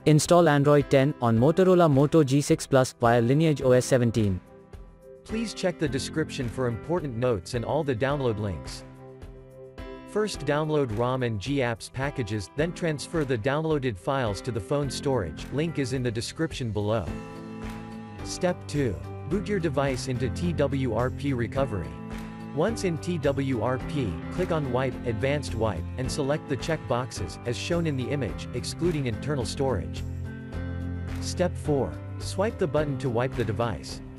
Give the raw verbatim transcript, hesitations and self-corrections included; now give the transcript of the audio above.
Install Android ten on Motorola Moto G six Plus via LineageOS seventeen. Please check the description for important notes and all the download links. First, download ROM and GApps packages, then transfer the downloaded files to the phone storage. Link is in the description below. Step two. Boot your device into T W R P recovery. Once in T W R P, click on Wipe, Advanced Wipe, and select the check boxes, as shown in the image, excluding internal storage. Step four. Swipe the button to wipe the device.